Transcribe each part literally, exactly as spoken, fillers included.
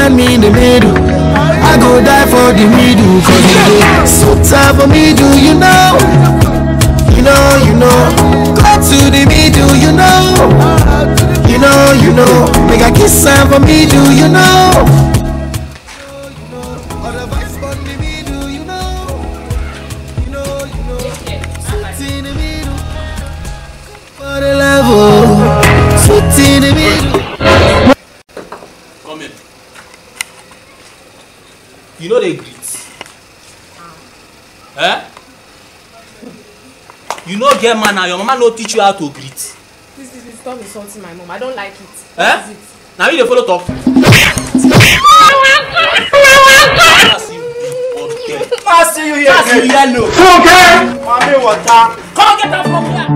find me in the middle. I go die for the middle, cause you do so time for me, do you know? You know, you know, go to the middle, you know. You know, you know, make a kiss sign for me, do you know? You know, other vibes for the middle, you know. You know, you know, sit in the middle, for the level, sit in the middle. Come in. You know they greet. Eh? You know get man now, your mama no teach you how to greet. This, this, this, stop insulting my mom. I don't like it. Eh? What is it? Now you dey follow talk. I see you here. I see you here no. Okay. Mommy water. Come get out from here.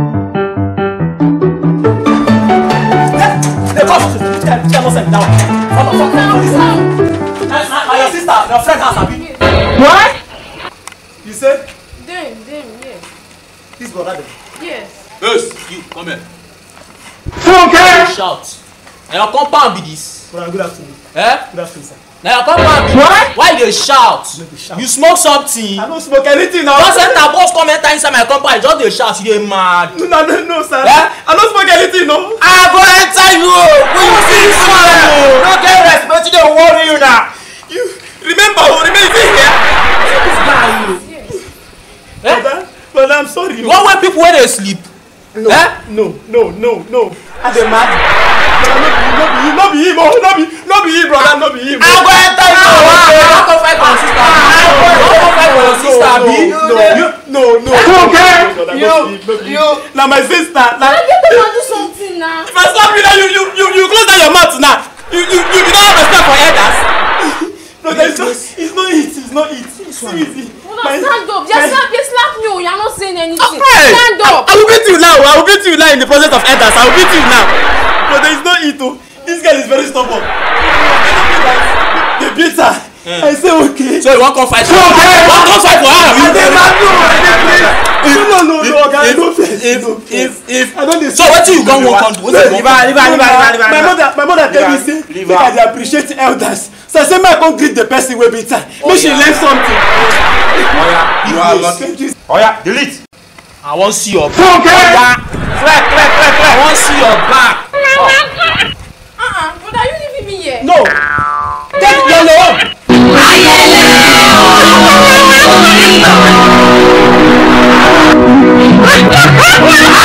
Hey, come. Tell us down. Come on, come on. That's your sister, your friend has a bit. What? You said? Them, them, yes. This brother them. Yes. Yes, you come here. Okay. Shout. Now your compound be this. Brother, good afternoon. Eh? Good afternoon, sir. Now your compound be What? Why you dey shout? No dey shout. You smoke something. I don't smoke anything now. Just enter boss come enter inside my compound, just dey shout, you dey mad. No, no, no, no, sir. Eh? I don't smoke anything, no. I go enter you. When you see this one, no get respect, you dey worry you now. You remember who remain here? This guy you. Eh? Brother, brother, I'm sorry. You want when people wey dey sleep? No, eh? no, no, no, no. I dey mad. No be him, no be him, no be no be him, brother, no be him. I go enter you. I go fight for your sister. I go fight for your sister. No, no, no, no. Okay. You, you. Now my sister. Now. I get them to do something now. If I stop you now, you, you, you, you close down your mouth now. You, you, you did not have respect for elders. No, there's no. It's not it. It's not it. It's too easy. My, stand up. Just slap, just slap me. Oh, you're not saying anything. Hey, stand up. I, I will beat you now. I will beat you now in the presence of elders. I will beat you now. But there is no it. Oh. This guy is very stubborn. The beat her. Yeah. I say okay. So you want to fight for her? Okay. You want to fight for her? I dey mad no. No, no, no, no. I don't face. If, if, if. I don't. So what you gonna want to do? Leave her, leave her, leave her, leave her. My mother, my mother tell me say, make I dey appreciate elders. So I say, make I come greet the person wey beat her. Make she learn something. Oya, you are lucky. Oya, delete. I wan see your back. Okay. Oya, clear, clear, clear, clear. I wan see your back. Uh-uh, but are you leaving me here? No. Take your own. Ayẹlẹ